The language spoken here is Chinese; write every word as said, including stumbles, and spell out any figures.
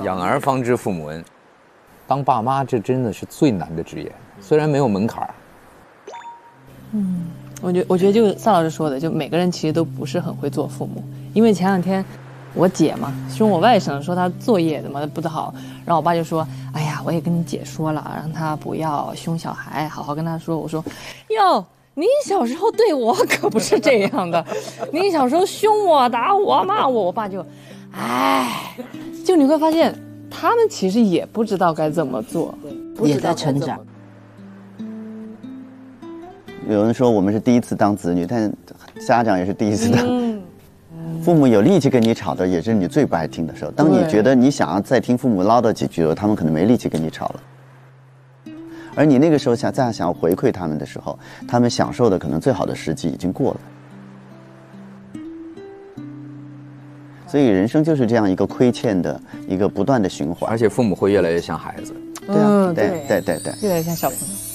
养儿方知父母恩，当爸妈这真的是最难的职业，虽然没有门槛。 嗯，我觉我觉得就萨老师说的，就每个人其实都不是很会做父母，因为前两天。我姐嘛，凶我外甥说她作业怎么不得好，然后我爸就说：“哎呀，我也跟你姐说了，让她不要凶小孩，好好跟她说。”我说：“哟，你小时候对我可不是这样的，你小时候凶我、打我、骂我。”我爸就，哎，就你会发现，他们其实也不知道该怎么做， 也在成长。 有人说我们是第一次当子女，但家长也是第一次当。嗯父母有力气跟你吵的，也是你最不爱听的时候。当你觉得你想要再听父母唠叨几句的时候，他们可能没力气跟你吵了。而你那个时候想再想要回馈他们的时候，他们享受的可能最好的时机已经过了。所以人生就是这样一个亏欠的一个不断的循环， 而且父母会越来越像孩子。 对啊，对对对对， 越来越像小朋友。